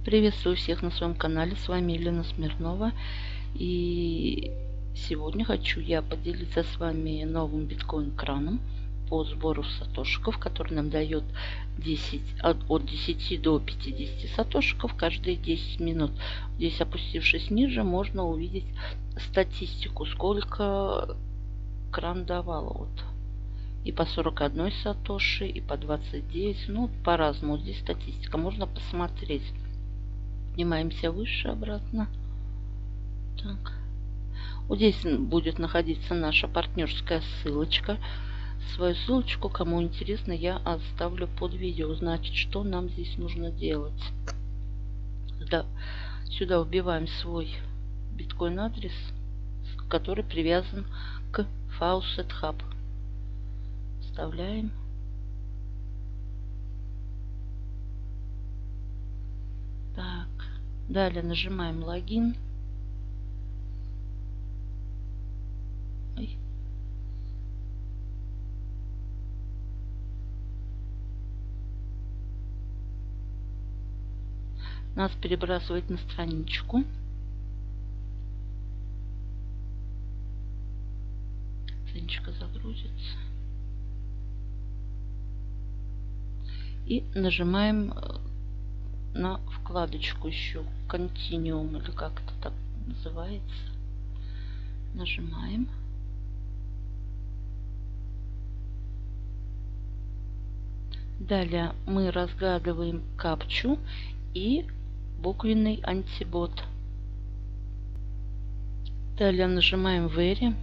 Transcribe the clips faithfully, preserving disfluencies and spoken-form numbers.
Приветствую всех на своем канале, с вами Елена Смирнова, и сегодня хочу я поделиться с вами новым биткоин-краном по сбору сатошиков, который нам дает десять, от, от десяти до пятидесяти сатошиков каждые десять минут. Здесь, опустившись ниже, можно увидеть статистику, сколько кран давал. Вот. И по сорок одной сатоши, и по двадцать девять, ну по-разному. Здесь статистика, можно посмотреть. Поднимаемся выше, обратно. Так. Вот здесь будет находиться наша партнерская ссылочка. Свою ссылочку, кому интересно, я оставлю под видео. Значит, что нам здесь нужно делать? Да. Сюда вбиваем свой биткоин адрес, который привязан к Faucet Hub. Вставляем. Так. Далее нажимаем логин. Ой. Нас перебрасывает на страничку. Страничка загрузится. И нажимаем на вкладочку еще Continuum, или как это так называется. Нажимаем. Далее мы разгадываем капчу и буквенный антибот. Далее нажимаем Very.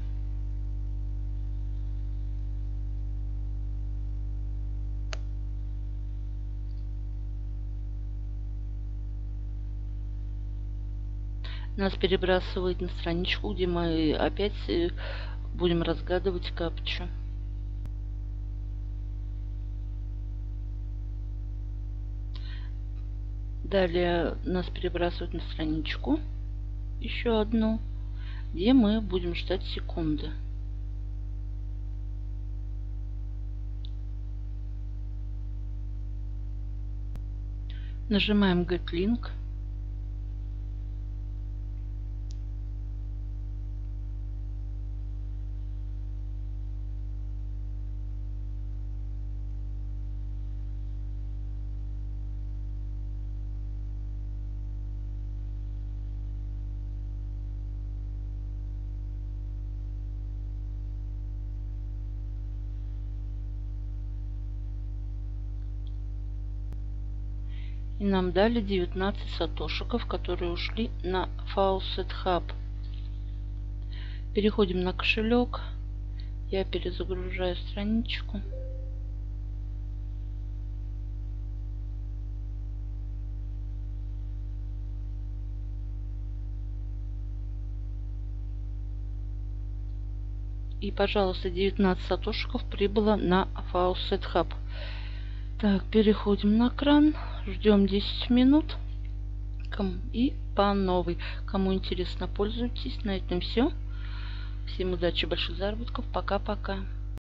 Нас перебрасывает на страничку, где мы опять будем разгадывать капчу. Далее нас перебрасывают на страничку, еще одну, где мы будем ждать секунды. Нажимаем Get Link. И нам дали девятнадцать сатошиков, которые ушли на Faucet Hub. Переходим на кошелек. Я перезагружаю страничку. И, пожалуйста, девятнадцать сатошиков прибыло на Faucet Hub. Так, переходим на кран, ждем десять минут и по новой. Кому интересно, пользуйтесь. На этом все. Всем удачи, больших заработков. Пока-пока.